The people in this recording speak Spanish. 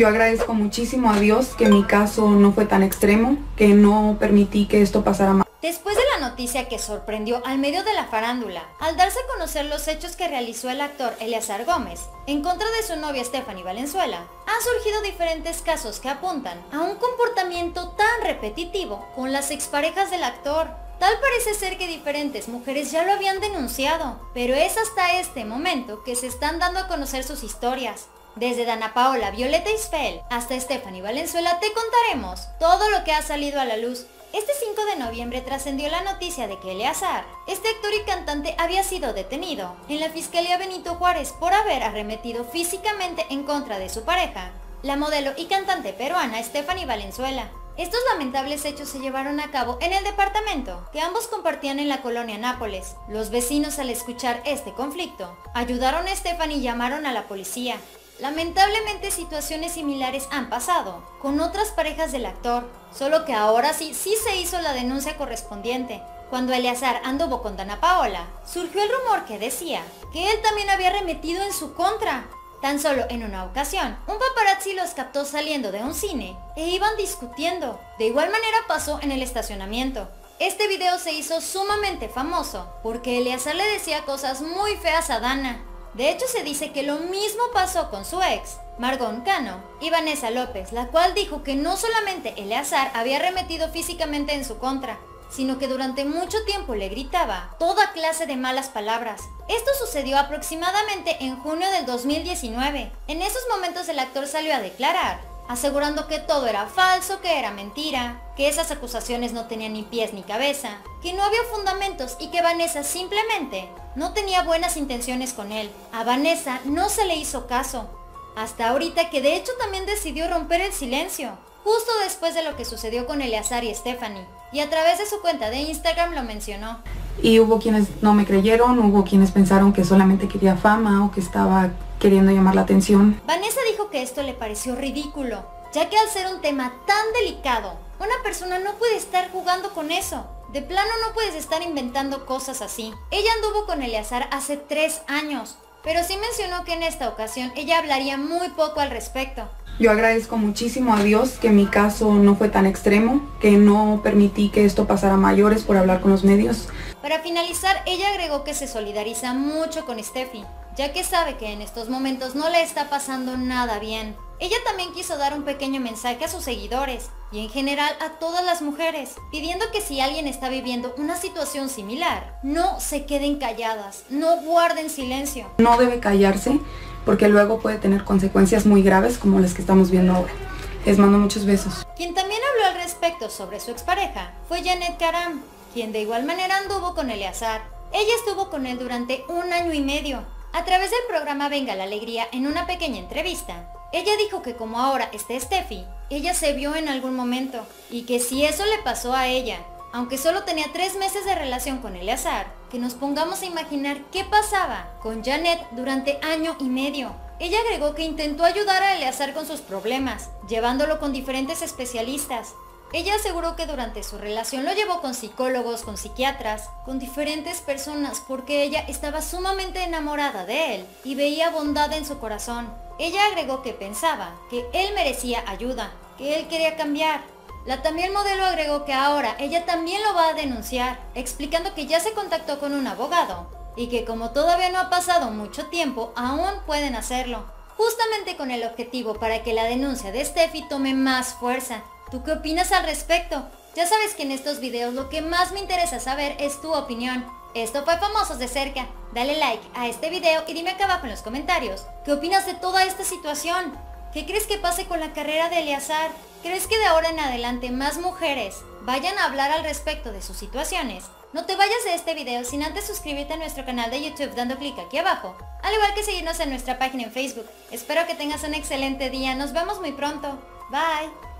Yo agradezco muchísimo a Dios que mi caso no fue tan extremo, que no permití que esto pasara más. Después de la noticia que sorprendió al medio de la farándula, al darse a conocer los hechos que realizó el actor Eleazar Gómez en contra de su novia Stephanie Valenzuela, han surgido diferentes casos que apuntan a un comportamiento tan repetitivo con las exparejas del actor. Tal parece ser que diferentes mujeres ya lo habían denunciado, pero es hasta este momento que se están dando a conocer sus historias. Desde Dana Paola Violeta Isfel hasta Stephanie Valenzuela te contaremos todo lo que ha salido a la luz. Este 5 de noviembre trascendió la noticia de que Eleazar, este actor y cantante, había sido detenido en la Fiscalía Benito Juárez por haber arremetido físicamente en contra de su pareja, la modelo y cantante peruana Stephanie Valenzuela. Estos lamentables hechos se llevaron a cabo en el departamento que ambos compartían en la colonia Nápoles. Los vecinos, al escuchar este conflicto, ayudaron a Stephanie y llamaron a la policía. Lamentablemente situaciones similares han pasado con otras parejas del actor, solo que ahora sí se hizo la denuncia correspondiente. Cuando Eleazar anduvo con Dana Paola, surgió el rumor que decía que él también había arremetido en su contra. Tan solo en una ocasión, un paparazzi los captó saliendo de un cine e iban discutiendo. De igual manera pasó en el estacionamiento. Este video se hizo sumamente famoso porque Eleazar le decía cosas muy feas a Dana. De hecho, se dice que lo mismo pasó con su ex, Margot Cano, y Vanessa López, la cual dijo que no solamente Eleazar había arremetido físicamente en su contra, sino que durante mucho tiempo le gritaba toda clase de malas palabras. Esto sucedió aproximadamente en junio del 2019. En esos momentos el actor salió a declarar, asegurando que todo era falso, que era mentira, que esas acusaciones no tenían ni pies ni cabeza, que no había fundamentos y que Vanessa simplemente no tenía buenas intenciones con él. A Vanessa no se le hizo caso, hasta ahorita, que de hecho también decidió romper el silencio, justo después de lo que sucedió con Eleazar y Stephanie, y a través de su cuenta de Instagram lo mencionó. Y hubo quienes no me creyeron, hubo quienes pensaron que solamente quería fama o que estaba queriendo llamar la atención. Vanessa dijo que esto le pareció ridículo, ya que al ser un tema tan delicado, una persona no puede estar jugando con eso. De plano no puedes estar inventando cosas así. Ella anduvo con Eleazar hace 3 años, pero sí mencionó que en esta ocasión ella hablaría muy poco al respecto. Yo agradezco muchísimo a Dios que mi caso no fue tan extremo, que no permití que esto pasara a mayores por hablar con los medios. Para finalizar, ella agregó que se solidariza mucho con Steffi, ya que sabe que en estos momentos no le está pasando nada bien. Ella también quiso dar un pequeño mensaje a sus seguidores y en general a todas las mujeres, pidiendo que si alguien está viviendo una situación similar, no se queden calladas, no guarden silencio. No debe callarse porque luego puede tener consecuencias muy graves como las que estamos viendo ahora. Les mando muchos besos. Quien también habló al respecto sobre su expareja fue Janet Karam, quien de igual manera anduvo con Eleazar. Ella estuvo con él durante 1 año y medio. A través del programa Venga la Alegría, en una pequeña entrevista, ella dijo que como ahora está Steffi, ella se vio en algún momento, y que si eso le pasó a ella, aunque solo tenía 3 meses de relación con Eleazar, que nos pongamos a imaginar qué pasaba con Janet durante 1 año y medio. Ella agregó que intentó ayudar a Eleazar con sus problemas, llevándolo con diferentes especialistas. Ella aseguró que durante su relación lo llevó con psicólogos, con psiquiatras, con diferentes personas, porque ella estaba sumamente enamorada de él y veía bondad en su corazón. Ella agregó que pensaba que él merecía ayuda, que él quería cambiar. La también modelo agregó que ahora ella también lo va a denunciar, explicando que ya se contactó con un abogado y que como todavía no ha pasado mucho tiempo, aún pueden hacerlo, justamente con el objetivo para que la denuncia de Steffi tome más fuerza. ¿Tú qué opinas al respecto? Ya sabes que en estos videos lo que más me interesa saber es tu opinión. Esto fue Famosos de Cerca. Dale like a este video y dime acá abajo en los comentarios ¿qué opinas de toda esta situación? ¿Qué crees que pase con la carrera de Eleazar? ¿Crees que de ahora en adelante más mujeres vayan a hablar al respecto de sus situaciones? No te vayas de este video sin antes suscribirte a nuestro canal de YouTube dando clic aquí abajo, al igual que seguirnos en nuestra página en Facebook. Espero que tengas un excelente día, nos vemos muy pronto. Bye.